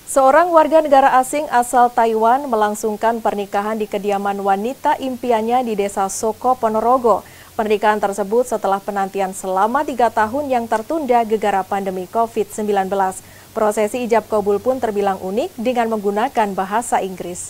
Seorang warga negara asing asal Taiwan melangsungkan pernikahan di kediaman wanita impiannya di Desa Soko, Ponorogo. Pernikahan tersebut setelah penantian selama 3 tahun yang tertunda gegara pandemi COVID-19. Prosesi ijab kabul pun terbilang unik dengan menggunakan bahasa Inggris.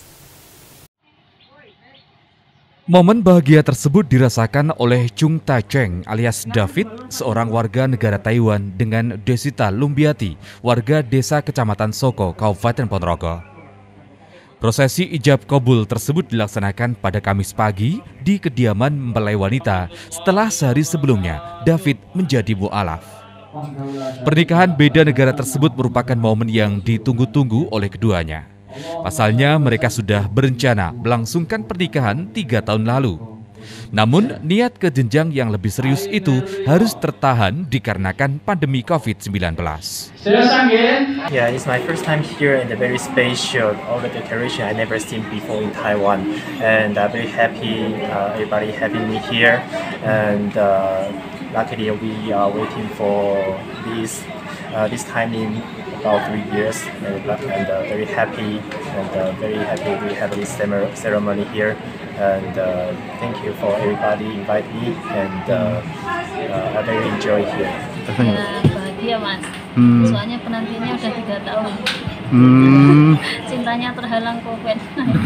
Momen bahagia tersebut dirasakan oleh Chung Ta-cheng alias David, seorang warga negara Taiwan dengan Desita Lumbiati, warga desa Kecamatan Soko, Kabupaten Ponorogo. Prosesi ijab kabul tersebut dilaksanakan pada Kamis pagi di kediaman mempelai wanita setelah sehari sebelumnya David menjadi mu'alaf. Pernikahan beda negara tersebut merupakan momen yang ditunggu-tunggu oleh keduanya. Pasalnya mereka sudah berencana melangsungkan pernikahan 3 tahun lalu. Namun niat ke jenjang yang lebih serius itu harus tertahan dikarenakan pandemi COVID-19. Yeah, it's my first time here and a very special all the decoration I never seen before in Taiwan, and I'm very happy everybody having me here, and luckily we are waiting for this time in about 3 years, and very happy we have this ceremony here, and thank you for everybody invite me, and I very enjoy here. Ya, bahagia Mas, soalnya penantinya udah 3 tahun. Cintanya terhalang COVID.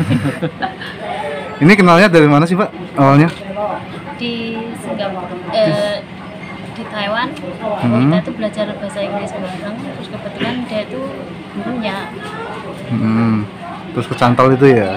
Ini kenalnya dari mana sih Pak awalnya? Di Singapura, di Taiwan, kita itu belajar bahasa Inggris bareng, terus kebetulan dia itu gurunya. Terus kecantol itu ya?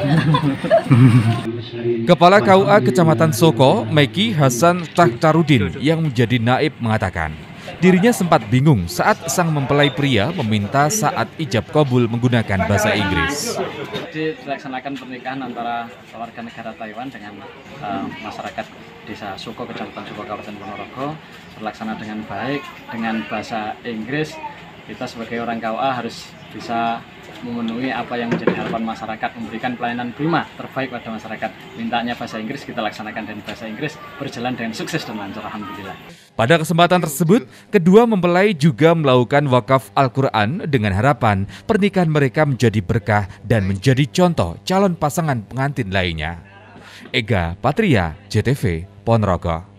Kepala KUA Kecamatan Soko, Meki Hasan Takhtarudin yang menjadi naib mengatakan, dirinya sempat bingung saat sang mempelai pria meminta saat ijab kabul menggunakan bahasa Inggris. Jadi dilaksanakan pernikahan antara warga negara Taiwan dengan masyarakat Desa Soko, Kecamatan Soko, Kabupaten Ponorogo, terlaksana dengan baik dengan bahasa Inggris. Kita sebagai orang KUA harus bisa memenuhi apa yang menjadi harapan masyarakat, memberikan pelayanan prima terbaik pada masyarakat. Mintanya bahasa Inggris, kita laksanakan dengan bahasa Inggris, berjalan dengan sukses dan lancar, alhamdulillah. Pada kesempatan tersebut, kedua mempelai juga melakukan wakaf Al-Quran dengan harapan pernikahan mereka menjadi berkah dan menjadi contoh calon pasangan pengantin lainnya. Ega Patria, JTV, Ponorogo.